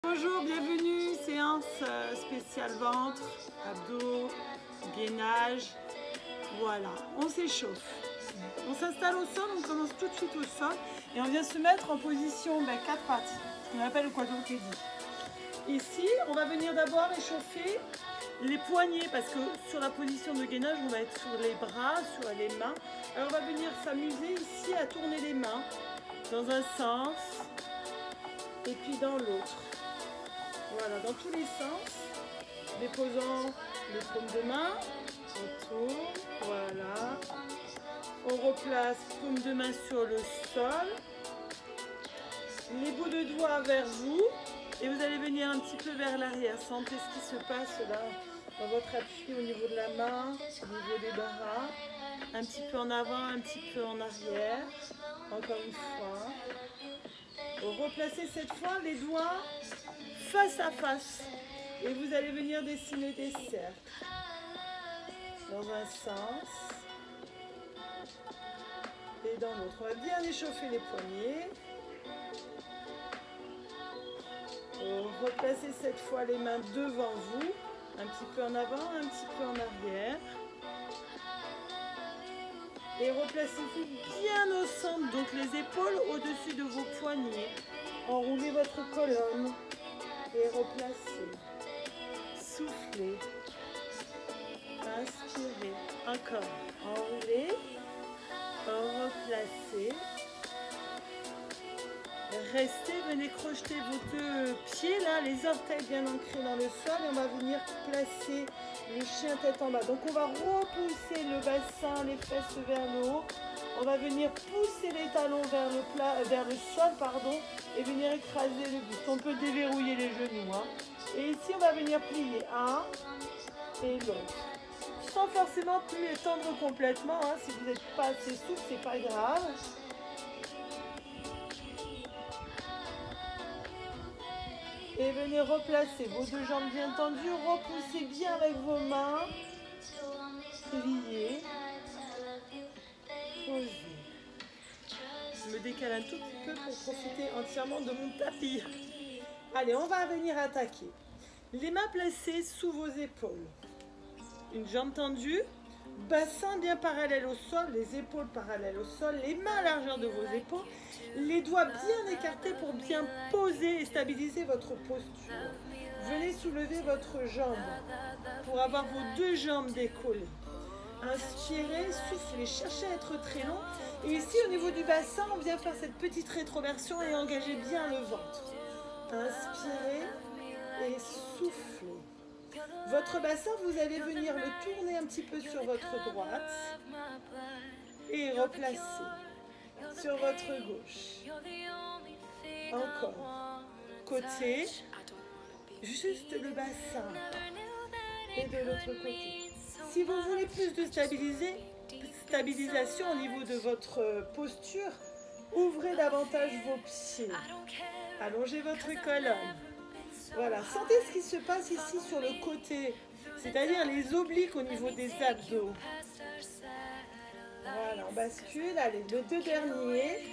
Bonjour, bienvenue, séance spéciale ventre, abdos, gainage. Voilà, on s'échauffe. On s'installe au sol, on commence tout de suite au sol et on vient se mettre en position quatre pattes, ce qu'on appelle le quadrupédie. Ici, on va venir d'abord échauffer les poignets parce que sur la position de gainage, on va être sur les bras, sur les mains. Alors on va venir s'amuser ici à tourner les mains dans un sens et puis dans l'autre. Voilà, dans tous les sens, déposant les paumes de main, on tourne, voilà. On replace paume de main sur le sol, les bouts de doigts vers vous et vous allez venir un petit peu vers l'arrière. Sentez ce qui se passe là dans votre appui au niveau de la main, au niveau des bras, un petit peu en avant, un petit peu en arrière, encore une fois. Replacez cette fois les doigts face à face et vous allez venir dessiner des cercles dans un sens et dans l'autre. On va bien échauffer les poignets. Replacez cette fois les mains devant vous, un petit peu en avant, un petit peu en arrière. Et replacez-vous bien au centre, donc les épaules au-dessus de vos poignets. Enroulez votre colonne et replacez. Soufflez. Inspirez. Encore. Enroulez. Replacez. Restez, venez crocheter vos deux pieds là, les orteils bien ancrés dans le sol et on va venir placer le chien tête en bas. Donc on va repousser le bassin, les fesses vers le haut. On va venir pousser les talons vers le sol, et venir écraser le buste. On peut déverrouiller les genoux. Et ici on va venir plier un et l'autre. Sans forcément plier tendre complètement. Si vous n'êtes pas assez souple, c'est pas grave. Et venez replacer vos deux jambes bien tendues, repoussez bien avec vos mains, pliez, posez. Je me décale un tout petit peu pour profiter entièrement de mon tapis. Allez, on va venir attaquer. Les mains placées sous vos épaules. Une jambe tendue, bassin bien parallèle au sol, les épaules parallèles au sol, les mains à la largeur de vos épaules, les doigts bien écartés pour bien poser et stabiliser votre posture. Venez soulever votre jambe pour avoir vos deux jambes décollées. Inspirez, soufflez, cherchez à être très long. Et ici, au niveau du bassin, on vient faire cette petite rétroversion et engagez bien le ventre. Inspirez et soufflez. Votre bassin, vous allez venir le tourner un petit peu sur votre droite et replacer sur votre gauche. Encore. Côté, juste le bassin et de l'autre côté. Si vous voulez plus de stabilisation au niveau de votre posture, ouvrez davantage vos pieds. Allongez votre colonne. Voilà, sentez ce qui se passe ici sur le côté, c'est-à-dire les obliques au niveau des abdos. Voilà, on bascule. Allez, les deux derniers.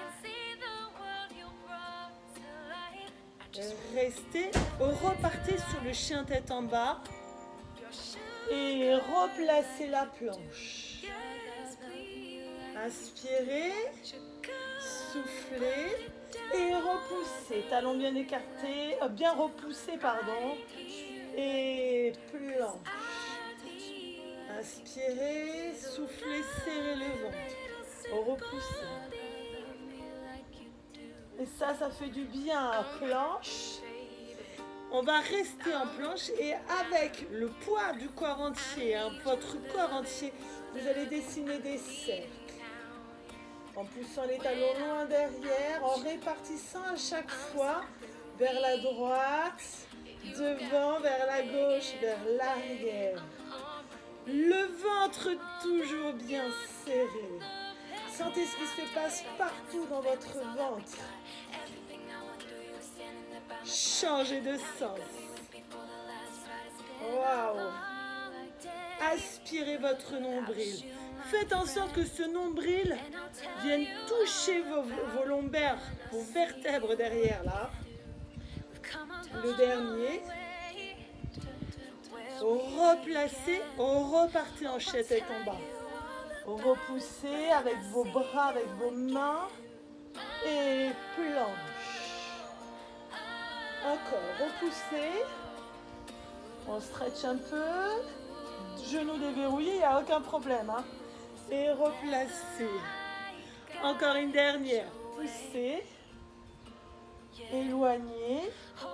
Restez, repartez sur le chien tête en bas et replacez la planche. Inspirez, soufflez. Et repoussez, talons bien écartés, bien repoussés, et planche. Inspirez, soufflez, serrez le ventre, repoussez. Et ça fait du bien à planche. On va rester en planche et avec le poids du corps entier, votre corps entier, vous allez dessiner des cercles. En poussant les talons loin derrière, en répartissant à chaque fois vers la droite, devant, vers la gauche, vers l'arrière. Le ventre toujours bien serré. Sentez ce qui se passe partout dans votre ventre. Changez de sens. Waouh! Aspirez votre nombril. Faites en sorte que ce nombril vienne toucher vos lombaires, vos vertèbres derrière là. Le dernier. Replacez, repartez en tête en bas. Repoussez avec vos bras, avec vos mains. Et planche. Encore, repoussez. On stretch un peu. Genoux déverrouillés, il n'y a aucun problème. Hein. Et replacez. Encore une dernière. Poussez. Éloignez.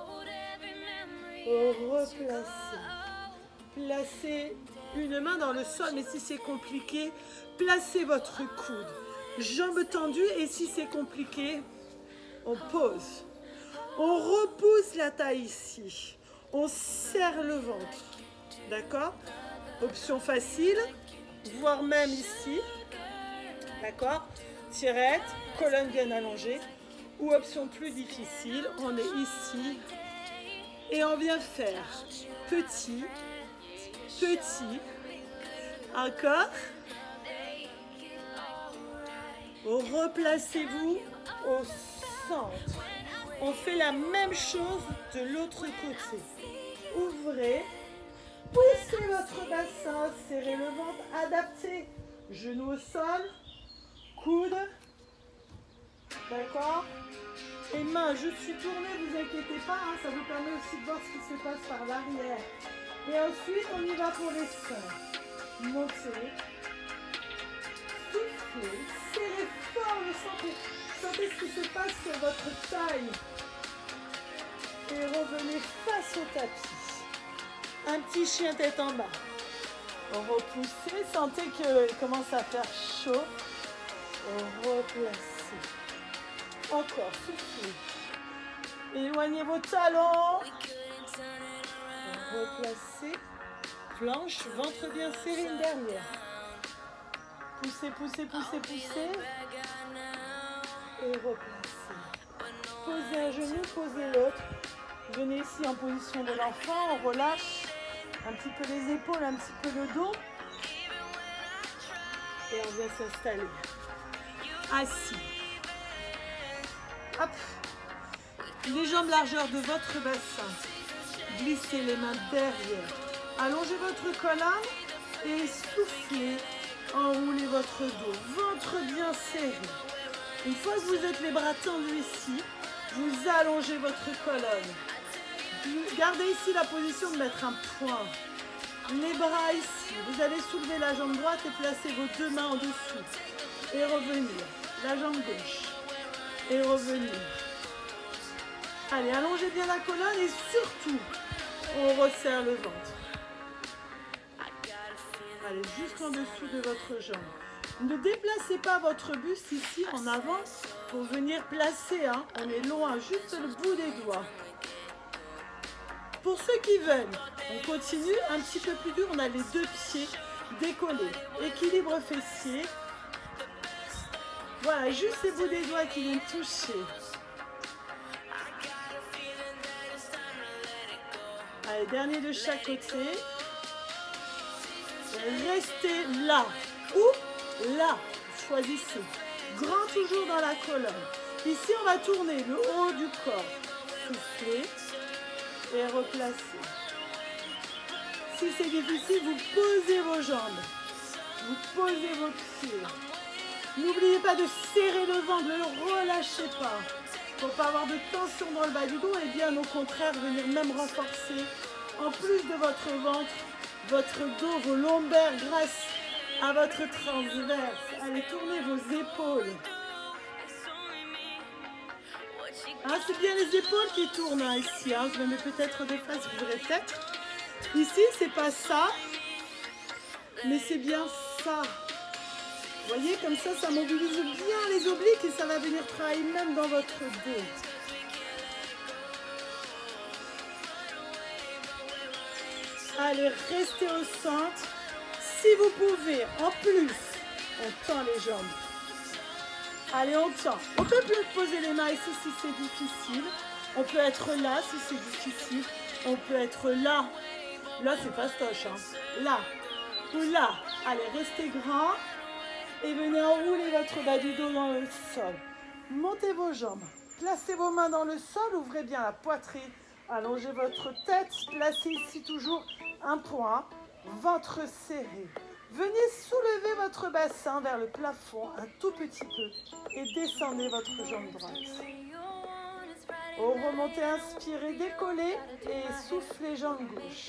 Replacez. Placez une main dans le sol, mais si c'est compliqué, placez votre coude. Jambes tendues, et si c'est compliqué, on pose. On repousse la taille ici. On serre le ventre. D'accord? Option facile, voire même ici. D'accord? Tirette, colonne bien allongée. Ou option plus difficile, on est ici. Et on vient faire petit, petit. Encore. Replacez-vous au centre. On fait la même chose de l'autre côté. Ouvrez. Poussez votre bassin. Serrez le ventre. Adaptez. Genoux au sol. Coude. D'accord? Et mains, je suis tournée, vous inquiétez pas. Hein, ça vous permet aussi de voir ce qui se passe par l'arrière. Et ensuite, on y va pour les seins. Montez. Soufflez. Serrez fort le centre. Sentez ce qui se passe sur votre taille. Et revenez face au tapis. Un petit chien tête en bas. Repoussez. Sentez qu'il commence à faire chaud. Replacez. Encore. Soufflez. Éloignez vos talons. Replacez. Planche. Ventre bien serré. Une dernière. Poussez, poussez, poussez, poussez. Et replacez. Posez un genou, posez l'autre. Venez ici en position de l'enfant. On relâche un petit peu les épaules, un petit peu le dos. Et on vient s'installer. Assis. Hop. Les jambes largeur de votre bassin. Glissez les mains derrière. Allongez votre colonne et soufflez. Enroulez votre dos. Ventre bien serré. Une fois que vous êtes les bras tendus ici, vous allongez votre colonne. Gardez ici la position de mettre un point. Les bras ici. Vous allez soulever la jambe droite et placer vos deux mains en dessous. Et revenir. La jambe gauche. Et revenir. Allez, allongez bien la colonne et surtout, on resserre le ventre. Allez, jusqu'en dessous de votre jambe. Ne déplacez pas votre buste ici en avant pour venir placer. Hein. On est loin, juste le bout des doigts. Pour ceux qui veulent, on continue un petit peu plus dur. On a les deux pieds décollés. Équilibre fessier. Voilà, juste les bouts des doigts qui viennent toucher. Allez, dernier de chaque côté. Restez là ou là. Choisissez. Grand toujours dans la colonne. Ici, on va tourner le haut du corps. Soufflez et replacez. Si c'est difficile, vous posez vos jambes. Vous posez vos pieds. N'oubliez pas de serrer le ventre, ne le relâchez pas. Pour ne pas avoir de tension dans le bas du dos et bien au contraire venir même renforcer en plus de votre ventre, votre dos, vos lombaires grâce à votre transverse. Allez, tournez vos épaules. Ah, c'est bien les épaules qui tournent hein, ici. Hein. Je le mets peut-être des fois, vous verrez peut-être. Ici, c'est pas ça, mais c'est bien ça. Vous voyez, comme ça mobilise bien les obliques et ça va venir travailler même dans votre dos. Allez, restez au centre. Si vous pouvez, en plus, on tend les jambes. Allez, on tend. On peut plus poser les mains ici si c'est difficile. On peut être là si c'est difficile. On peut être là. Là, c'est fastoche. Hein. Là ou là. Allez, restez grand. Et venez enrouler votre bas du dos dans le sol. Montez vos jambes. Placez vos mains dans le sol. Ouvrez bien la poitrine. Allongez votre tête, placez ici toujours un point, ventre serré. Venez soulever votre bassin vers le plafond un tout petit peu et descendez votre jambe droite. Remontez, inspirez, décollez et soufflez jambe gauche.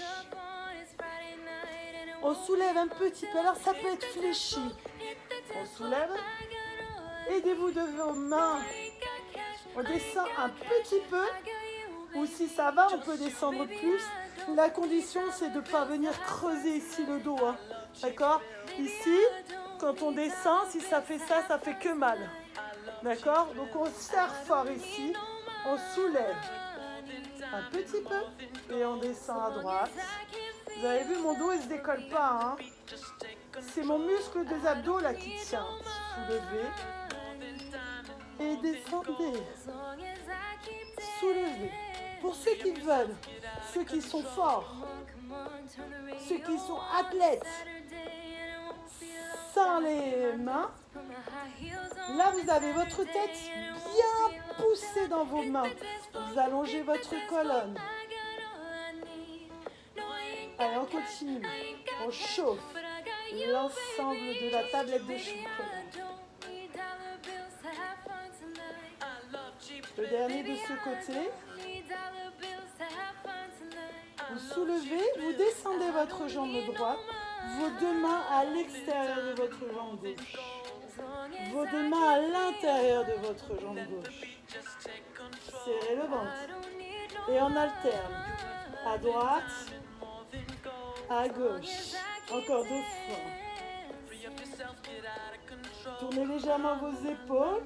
On soulève un petit peu, alors ça peut être fléchi. On soulève, aidez-vous de vos mains. On descend un petit peu, ou si ça va, on peut descendre plus. La condition, c'est de ne pas venir creuser ici le dos. Hein. D'accord? Ici, quand on descend, si ça fait ça, ça fait que mal. D'accord? Donc on serre fort ici, on soulève un petit peu et on descend à droite. Vous avez vu, mon dos, il ne se décolle pas. Hein. C'est mon muscle des abdos là qui tient. Soulevez et descendez. Soulevez. Pour ceux qui veulent, ceux qui sont forts, ceux qui sont athlètes, sans les mains, là vous avez votre tête bien poussée dans vos mains. Vous allongez votre colonne. Allez, on continue. On chauffe l'ensemble de la tablette de chocolat. Le dernier de ce côté. Vous soulevez, vous descendez votre jambe droite, vos deux mains à l'extérieur de votre jambe gauche. Vos deux mains à l'intérieur de votre jambe gauche. Serrez le ventre. Et on alterne. À droite, à gauche. Encore deux fois. Tournez légèrement vos épaules.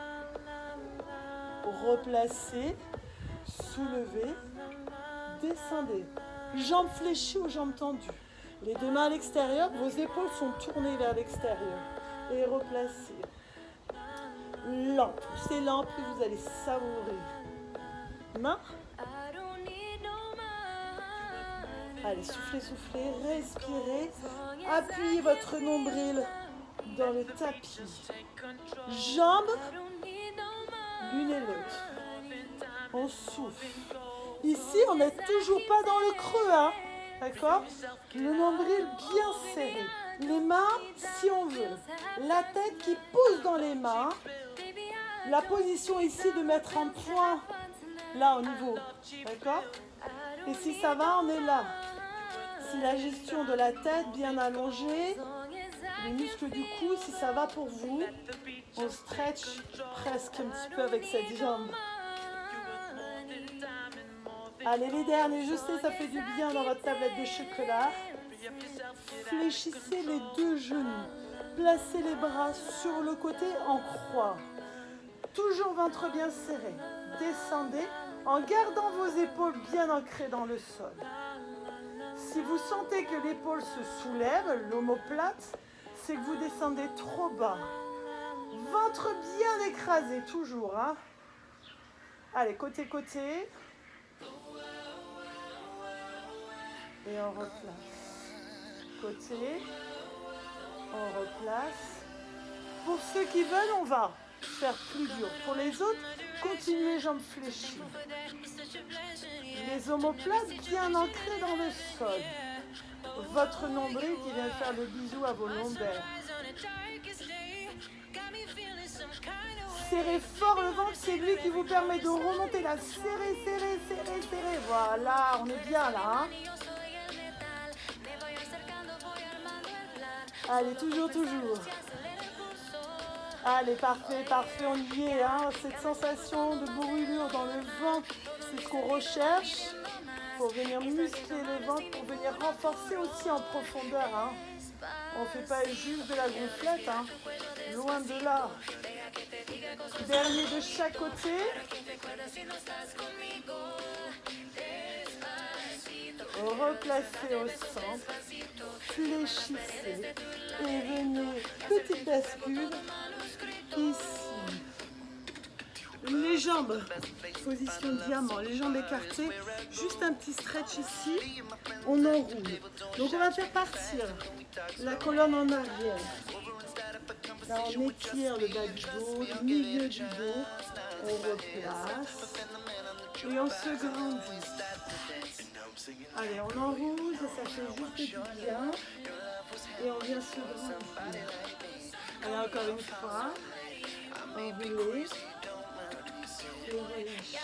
Replacez. Soulevez. Descendez. Jambes fléchies ou jambes tendues. Les deux mains à l'extérieur, vos épaules sont tournées vers l'extérieur. Et replacez. Lent. Plus c'est lent, plus vous allez savourer. Main. Allez, soufflez, soufflez, respirez. Appuyez votre nombril dans le tapis. Jambes, l'une et l'autre. On souffle. Ici, on n'est toujours pas dans le creux, hein, d'accord? Le nombril bien serré. Les mains, si on veut. La tête qui pousse dans les mains. La position ici de mettre un point là au niveau, d'accord? Et si ça va, on est là. Si la gestion de la tête bien allongée, les muscles du cou, si ça va pour vous, on stretch presque un petit peu avec cette jambe. Allez, les derniers, je sais, ça fait du bien dans votre tablette de chocolat. Fléchissez les deux genoux. Placez les bras sur le côté en croix. Toujours ventre bien serré. Descendez en gardant vos épaules bien ancrées dans le sol. Si vous sentez que l'épaule se soulève, l'omoplate, c'est que vous descendez trop bas. Ventre bien écrasé, toujours. Hein. Allez, côté-côté. Et on replace. Côté. On replace. Pour ceux qui veulent, on va faire plus dur. Pour les autres, continuez jambes fléchies. Les omoplates bien ancrées dans le sol. Votre nombril qui vient faire le bisou à vos lombaires. Serrez fort le ventre, c'est lui qui vous permet de remonter là. Serrez, serrez, serrez, serrez. Voilà, on est bien là. Hein. Allez, toujours, toujours. Allez, parfait, parfait, on y est. Hein. Cette sensation de brûlure dans le ventre, c'est ce qu'on recherche pour venir muscler le ventre, pour venir renforcer aussi en profondeur. Hein. On ne fait pas juste de la gonflette, hein. Loin de là. Dernier de chaque côté. Replacez au centre, fléchissez et venez, petite bascule, ici. Les jambes, position diamant, les jambes écartées, juste un petit stretch ici, on enroule. Donc on va faire partir la colonne en arrière. Là on étire le bas du dos, le milieu du dos, on replace. Et on se grandit. Allez, on enroule, ça fait juste du bien. Et on vient se grandir. Allez, encore une fois. Enrouler. Et relâcher.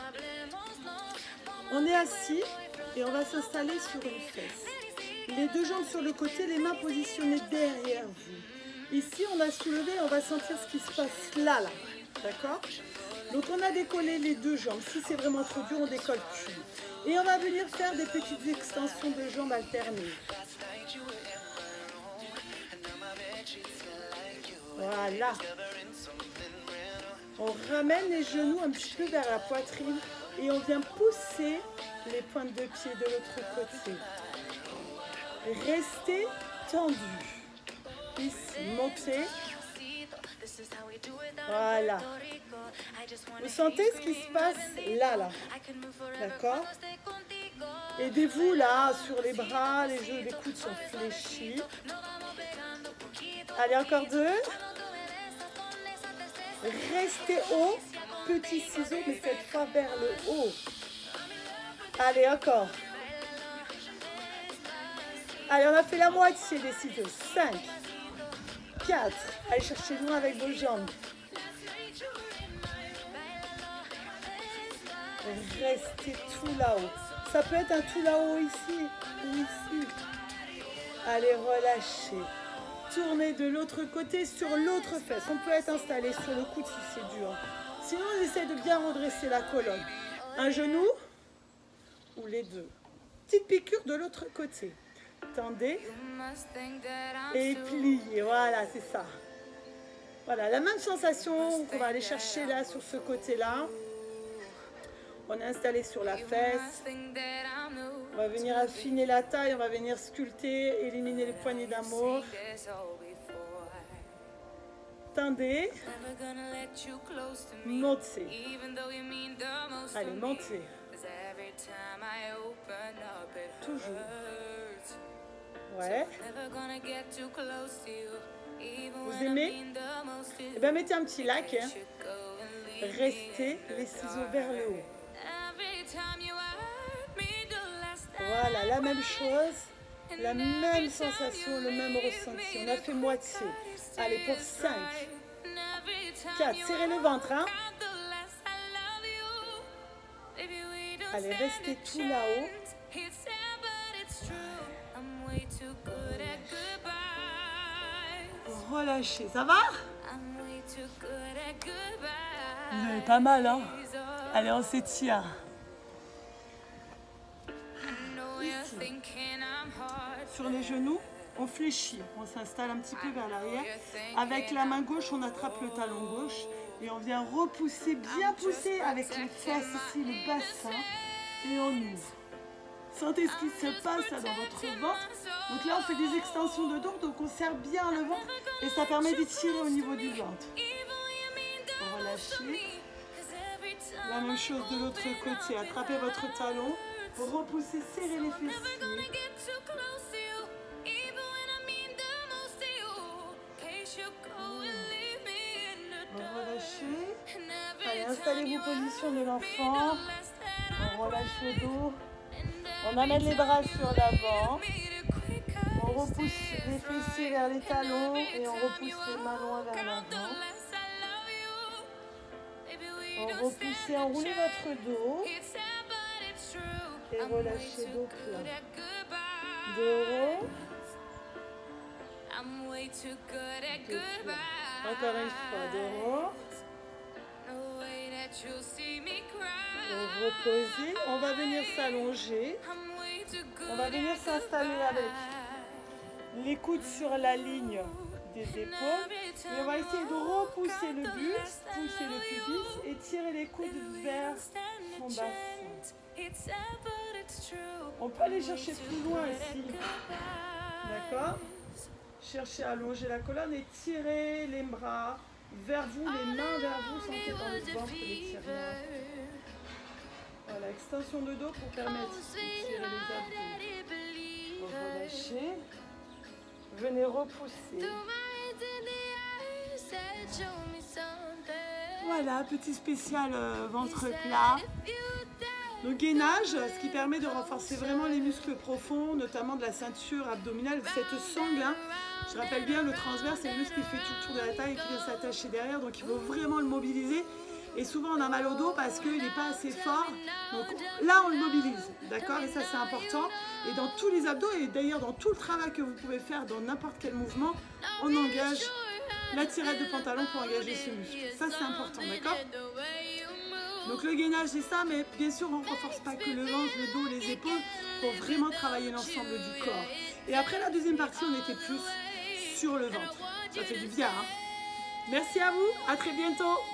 On est assis et on va s'installer sur une fesse. Les deux jambes sur le côté, les mains positionnées derrière vous. Ici, on a soulevé, on va sentir ce qui se passe là. D'accord? Donc, on a décollé les deux jambes. Si c'est vraiment trop dur, on décolle plus. Et on va venir faire des petites extensions de jambes alternées. Voilà. On ramène les genoux un petit peu vers la poitrine et on vient pousser les pointes de pied de l'autre côté. Restez tendu. Ici, montez. Voilà. Vous sentez ce qui se passe là. D'accord? Aidez-vous là sur les bras, les jeux, les coudes sont fléchis. Allez, encore deux. Restez haut. Petit ciseau, mais cette fois vers le haut. Allez, encore. Allez, on a fait la moitié des ciseaux. 5, 4. Allez chercher loin avec vos jambes. Restez tout là-haut. Ça peut être un tout là-haut ici ou ici. Allez, relâchez. Tournez de l'autre côté sur l'autre fesse. On peut être installé sur le coude si c'est dur. Sinon, on essaie de bien redresser la colonne. Un genou ou les deux. Petite piqûre de l'autre côté. Tendez et pliez. Voilà, c'est ça. Voilà, la même sensation qu'on va aller chercher là sur ce côté-là. On est installé sur la fesse. On va venir affiner la taille, on va venir sculpter, éliminer les poignées d'amour. Tendez. Montez. Allez, montez. Toujours. Ouais. Vous aimez? Eh bien, mettez un petit like. Hein. Restez les ciseaux vers le haut. Voilà, la même chose, la même sensation, le même ressenti. On a fait moitié. Allez, pour 5, 4, serrez le ventre. Hein. Allez, restez tout là-haut. Relâchez, ça va? Vous avez pas mal, hein? Allez, on s'étire. Ici. Sur les genoux, on fléchit. On s'installe un petit peu vers l'arrière. Avec la main gauche, on attrape le talon gauche. Et on vient repousser, bien pousser avec les fesses ici, le bassin. Et on ouvre. Sentez ce qui se passe là, dans votre ventre. Donc là, on fait des extensions de dos. Donc on serre bien le ventre. Et ça permet d'étirer au niveau du ventre. Relâchez. La même chose de l'autre côté. Attrapez votre talon. Repoussez, serrez les fessiers. Relâchez. Allez, installez-vous position de l'enfant. On relâche le dos. On amène les bras sur l'avant. On repousse les fessiers vers les talons et on repousse les mains loin vers l'avant. On repousse et enroulez votre dos. Et relâchez dos plat. Dos. Encore une fois, dos. Reposez. On va venir s'allonger. On va venir s'installer avec les coudes sur la ligne des épaules. Et on va essayer de repousser le buste, pousser le pubis et tirer les coudes vers son bassin. On peut aller chercher plus loin ici. D'accord? Cherchez à allonger la colonne et tirez les bras vers vous, les mains vers vous, sentez dans le ventre l'étirement. Voilà, extension de dos pour permettre de tirer les abdos. Relâchez. Venez repousser. Voilà, petit spécial ventre plat. Donc gainage, ce qui permet de renforcer vraiment les muscles profonds, notamment de la ceinture abdominale, cette sangle. Hein. Je rappelle bien, le transverse, c'est le muscle qui fait tout le tour de la taille et qui vient s'attacher derrière, donc il faut vraiment le mobiliser. Et souvent on a mal au dos parce qu'il n'est pas assez fort. Donc là on le mobilise, d'accord? Et ça c'est important. Et dans tous les abdos, et d'ailleurs dans tout le travail que vous pouvez faire dans n'importe quel mouvement, on engage la tirette de pantalon pour engager ce muscle. Ça c'est important, d'accord? Donc le gainage c'est ça, mais bien sûr on ne renforce pas que le ventre, le dos, les épaules, pour vraiment travailler l'ensemble du corps. Et après la deuxième partie, on était plus sur le ventre. Ça fait du bien, hein? Merci à vous, à très bientôt.